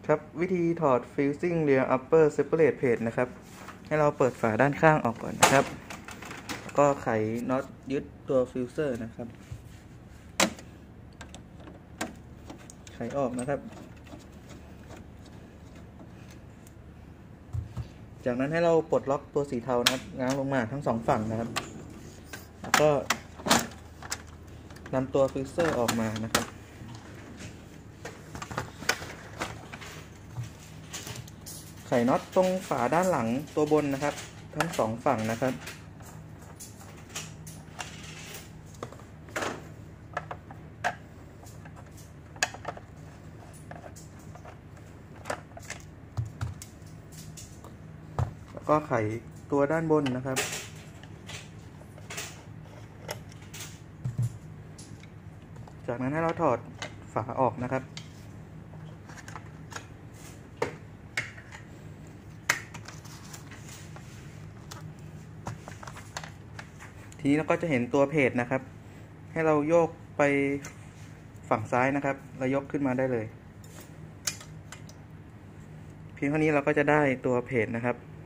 ครับวิธีถอด fusing rear upper separate plate นะครับให้เราเปิดฝาด้านข้างออกก่อนนะครับแล้วก็ไขน็อตยึดตัวฟิวเซอร์นะครับไขออกนะครับจากนั้นให้เราปลดล็อกตัวสีเทานะครับง้างลงมาทั้งสองฝั่งนะครับแล้วก็นำตัวฟิวเซอร์ออกมานะครับไขน็อตตรงฝาด้านหลังตัวบนนะครับทั้งสองฝั่งนะครับแล้วก็ไขตัวด้านบนนะครับจากนั้นให้เราถอดฝาออกนะครับทีนี้เราก็จะเห็นตัวเพจนะครับให้เราโยกไปฝั่งซ้ายนะครับเรายกขึ้นมาได้เลยเพียงเท่านี้เราก็จะได้ตัวเพจนะครับ